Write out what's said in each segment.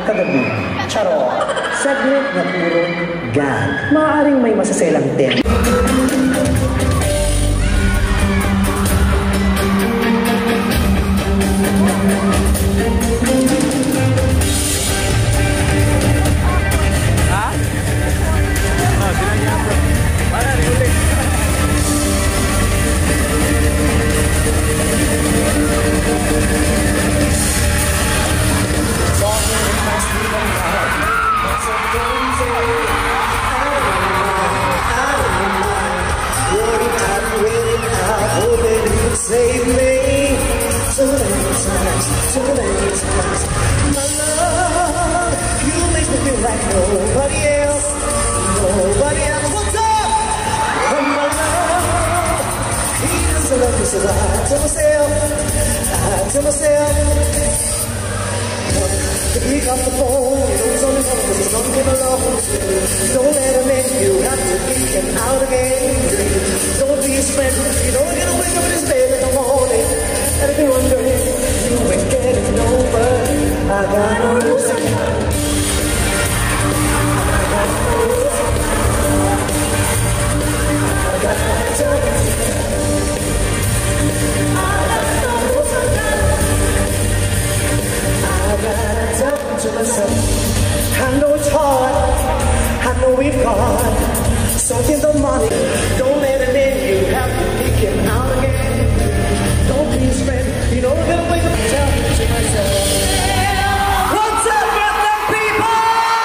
kagabi. Charot. Segment na puro gag. Maaaring may masaselang tema. Save me so many times, so many times. My love, you make me feel like nobody else, nobody else. What's up? Oh, my love, he doesn't love me, so I tell myself, to pick up the phone, you know it's only one because it's not getting along. Don't let him in, you have to kick him out again. Don't be his friend, you don't get to wake up in his bed in the morning. And if you're wondering, you ain't getting over. I got no music. I got no music. To myself, I know it's hard, I know we've got something demonic. Don't let him in, you have to kick him out again. Don't be his friend, you know, I'm gonna wake up and tell him to myself. What's up, Brooklyn people?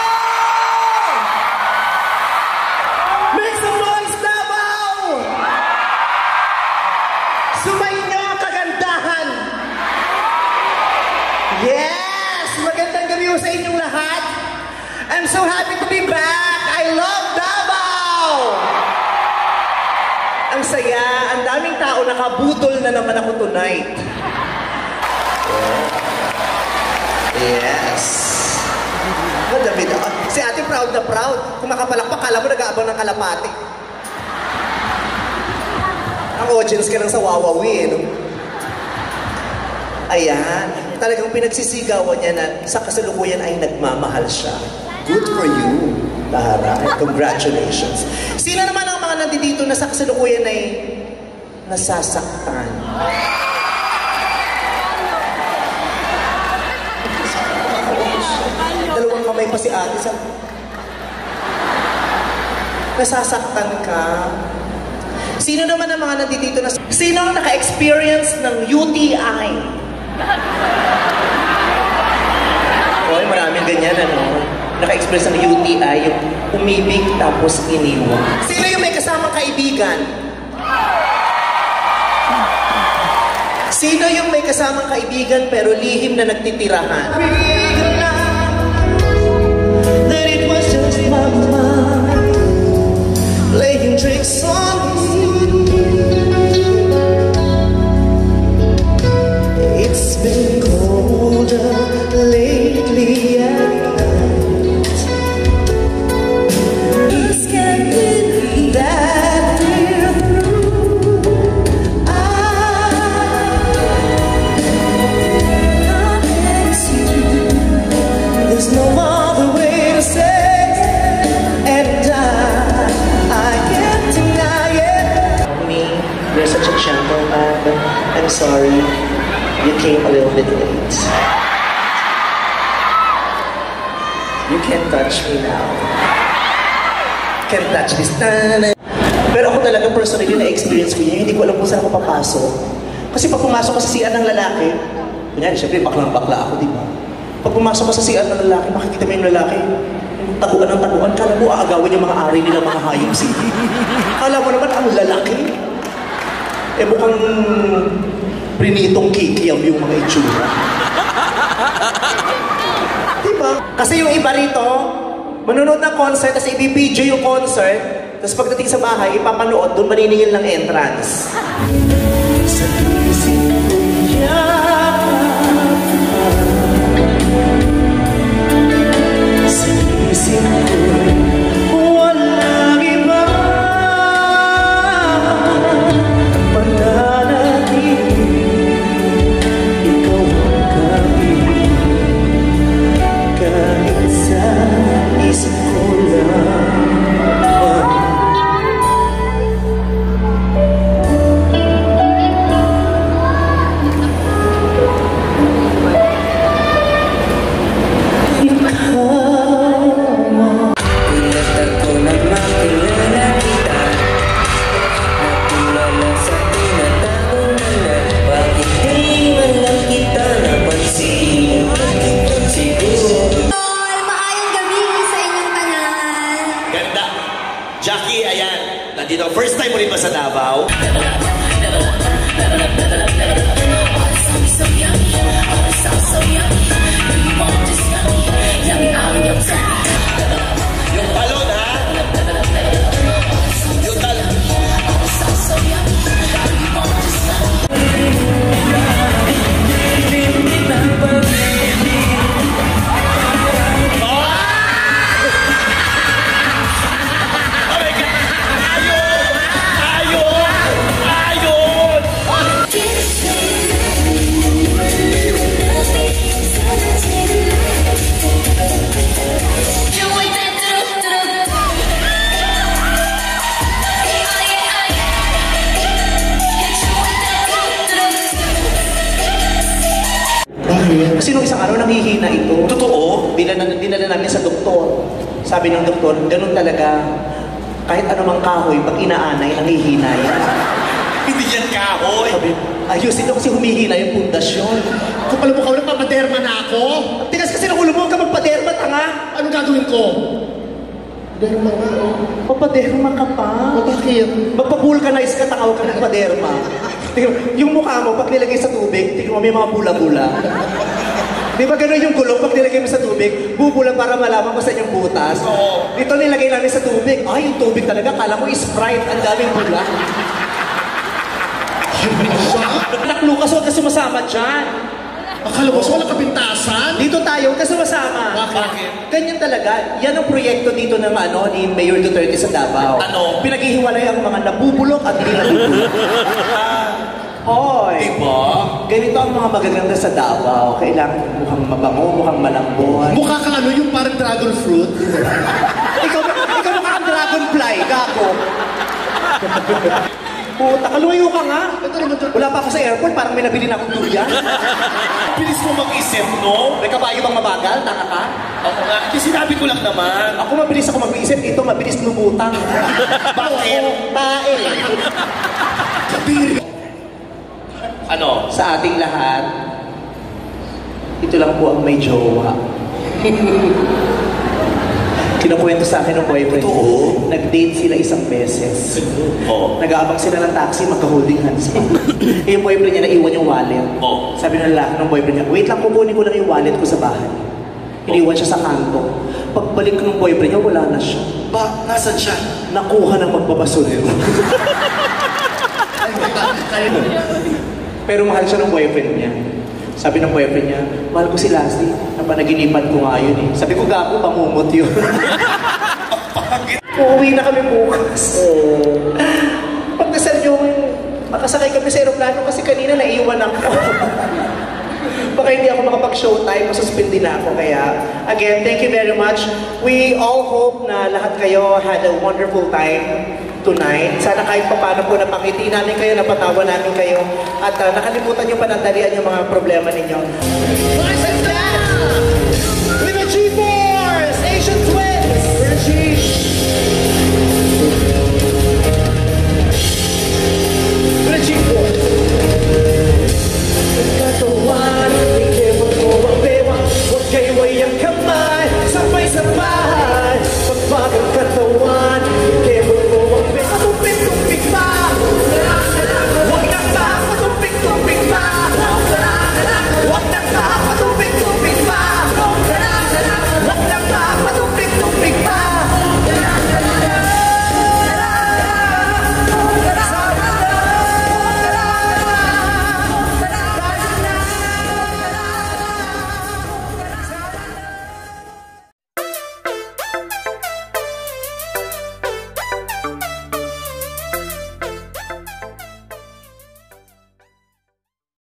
Make some noise, Davao! Sumayin nyo ang kagandahan. Yeah! Magandang gabi sa inyong lahat. I'm so happy to be back. I love Davao! Ang saya, ang daming tao, nakabudol na naman ako tonight. Yes. Madami na. Si ate proud na proud. Kung makapalakpak, kala mo nag-aabang ng kalapati. Ang audience ka lang sa Wawawi, eh, no? Ayan, talagang pinagsisigawan niya na sa kasalukuyan ay nagmamahal siya. Good for you, Tara. Congratulations. Sino naman ang mga nandito na sa kasalukuyan ay nasasaktan? Dalawang kamay pa si ate sa... Nasasaktan ka? Sino naman ang mga nandito na... Sino ang naka-experience ng UTI? Oy, maraming ganyan, ano? Naka-express ng UTI, yung umibig tapos iniwan. Sino yung may kasamang kaibigan? Sino yung may kasamang kaibigan pero lihim na nagtitirahan? That it was just my mind playing tricks on me. It's been colder lately at night. It's can't believe that we're through. I miss you. There's no other way to say, and I can't deny it. Me, you're such a gentleman, but I'm sorry. You came a little bit late. You can't touch me now. Can't touch this. Pero ako talaga personally na-experience ko yun. Hindi ko alam kung saan ako papasok. Kasi pag pumasok ka sa CR ng lalaki, kunyari, syempre baklang-bakla ako, di ba? Pag pumasok ka sa CR ng lalaki, makikita mo yung lalaki, yung taguan ng taguan, kala mo aagawin yung mga ari nila, mga hayop sige. Kala mo naman ang lalaki. Eh mukhang prinitong kikiyam yung mga itsura. Diba? Kasi yung iba rito, manonood ng concert, tapos i-BJ yung concert, tapos pagdating sa bahay, ipapanood, doon maniningil ng entrance. Sa isip ko sa isip ko walang iba mananatili, ikaw ang kaibig. Jackie, ayan. Nandito, first time mo rin ba sa Davao? Yung talon, ha? Yung talon. Kasi nung isang araw nanghihina ito. Totoo? Dinala namin sa doktor. Sabi ng doktor, ganun talaga. Kahit anumang kahoy, pag inaanay, nanghihina yan. Hindi yan kahoy. Sabi, ayusin nyo kasi humihina yung pundasyon. Kung pala mo ka ulit, papaderma na ako. Ang tigas kasi ng ulo mo, huwag ka magpaderma, tanga. Anong gagawin ko? Derma nga, oh. Papaderma ka pa. Bakit? Magpa-vulcanize ka, tanga, huwag ka magpaderma. Yung mukha mo, pag nilagay sa tubig, tingnan mo may mga bula-bula. Di ba gano'n yung gulong, pag nilagay mo sa tubig, bubula para malaman ko sa inyong butas. Oo. Dito nilagay namin sa tubig. Ay, yung tubig talaga, kala mo Sprite, ang daming bula. Anak Lucas, huwag ka sumasama dyan. Akala mo, walang kapintasan? Dito tayo, huwag ka sumasama. Bakit? Ganyan talaga. Yan ang proyekto dito ng ni Mayor Duterte sa Davao. Ano? Pinaghihiwalay ang mga nabubulok at hindi nabubulok. Hoy! Diba? Ganito ang mga magaganda sa Davao. Kailangan mukhang mabango, mukhang malambot. Mukha kang ano, yung parang dragon fruit. ikaw mukhang dragonfly, gago. Puta, kaluwayo ka nga. Ito naman to. Wala pa ako sa airport, parang may nabili na akong durian. Bilis mo mag-isip, no? May kabayo bang mabagal? Tanga ka? Ako nga, kasi sinabi ko lang naman. Ako mabilis ako mag-iisip, ito mabilis lumutang. Bakit? Tae. Ano? Sa ating lahat, ito lang po ang may jowa. Kinukwento sa akin ng boyfriend ko. Totoo? Nag-date sila isang beses. Oo. Nag-aabang sila ng taxi, magka-holding hands pa. Yung boyfriend niya naiwan yung wallet. Oo. Sabi ng lalaki ng boyfriend niya, wait lang, kukunin ko lang yung wallet ko sa bahay. Iniwan siya sa kanto. Pagbalik ng boyfriend niya, wala na siya. Nasaan siya? Nakuha ng magbabasurero. Pero mahal siya ng boyfriend niya. Sabi ng boyfriend niya, mahal ko si Lassie. Napanaginipan ko nga yun eh. Sabi ko, gago, pamumot yun. Uuwi na kami bukas. Pagdasal yung makasakay kami sa aeroplano kasi kanina naiwan ako. Baka hindi ako makapag-showtime, masuspindi na ako. Kaya, again, thank you very much. We all hope na lahat kayo had a wonderful time tonight. Sana kahit paano po napangiti namin kayo, napatawa namin kayo, at nakalimutan nyo panandalian yung mga problema ninyo.